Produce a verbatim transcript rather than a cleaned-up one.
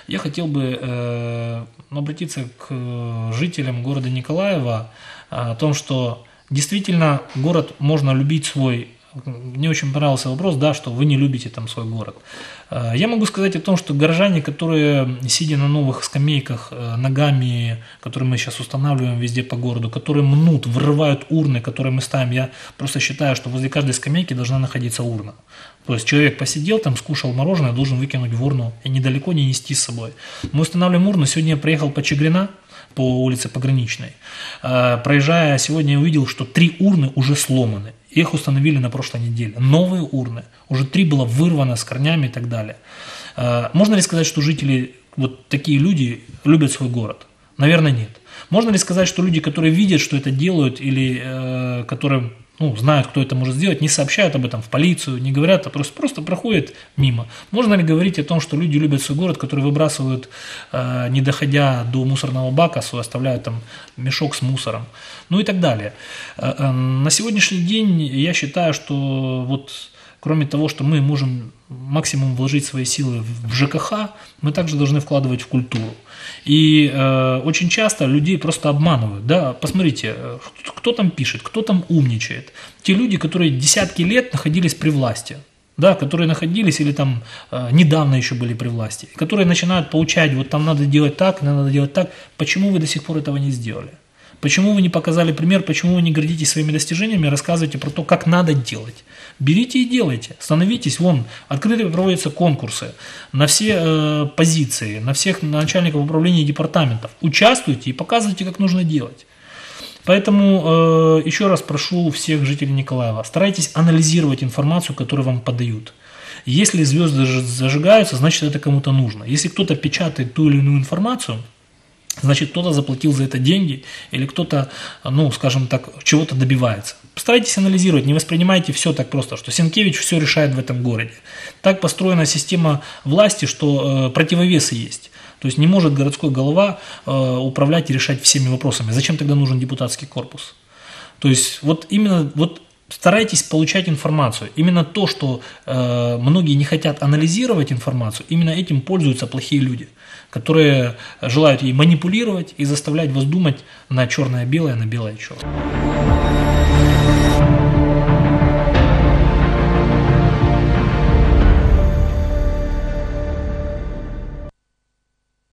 я хотел бы э, обратиться к жителям города Николаева о том, что действительно город можно любить свой. Мне очень понравился вопрос, да, что вы не любите там свой город. Я могу сказать о том, что горожане, которые, сидя на новых скамейках, ногами, которые мы сейчас устанавливаем везде по городу, которые мнут, вырывают урны, которые мы ставим, я просто считаю, что возле каждой скамейки должна находиться урна. То есть человек посидел там, скушал мороженое, должен выкинуть в урну и недалеко не нести с собой. Мы устанавливаем урну. Сегодня я проехал по Чигрина, по улице Пограничной. Проезжая, сегодня я увидел, что три урны уже сломаны. Их установили на прошлой неделе. Новые урны. Уже три было вырвано с корнями и так далее. Можно ли сказать, что жители, вот такие люди, любят свой город? Наверное, нет. Можно ли сказать, что люди, которые видят, что это делают, или э, которые ну, знают, кто это может сделать, не сообщают об этом в полицию, не говорят, а просто, просто проходят мимо? Можно ли говорить о том, что люди любят свой город, который выбрасывают, э, не доходя до мусорного бака, свой, оставляют там мешок с мусором, ну и так далее? Э, э, на сегодняшний день я считаю, что вот кроме того, что мы можем максимум вложить свои силы в ЖКХ, мы также должны вкладывать в культуру. И э, очень часто людей просто обманывают. Да? Посмотрите, кто, кто там пишет, кто там умничает. Те люди, которые десятки лет находились при власти, да, которые находились или там э, недавно еще были при власти, которые начинают поучать, вот там надо делать так, надо делать так. Почему вы до сих пор этого не сделали? Почему вы не показали пример, почему вы не гордитесь своими достижениями, рассказывайте про то, как надо делать. Берите и делайте, становитесь, вон, открыто проводятся конкурсы на все э, позиции, на всех начальников управления и департаментов. Участвуйте и показывайте, как нужно делать. Поэтому э, еще раз прошу всех жителей Николаева, старайтесь анализировать информацию, которую вам подают. Если звезды зажигаются, значит это кому-то нужно. Если кто-то печатает ту или иную информацию, значит, кто-то заплатил за это деньги, или кто-то, ну, скажем так, чего-то добивается. Постарайтесь анализировать, не воспринимайте все так просто, что Сенкевич все решает в этом городе. Так построена система власти, что э, противовесы есть. То есть не может городской голова э, управлять и решать всеми вопросами. Зачем тогда нужен депутатский корпус? То есть вот именно вот старайтесь получать информацию. Именно то, что э, многие не хотят анализировать информацию, именно этим пользуются плохие люди, которые желают ей манипулировать и заставлять вас думать на черное-белое, на белое-черное.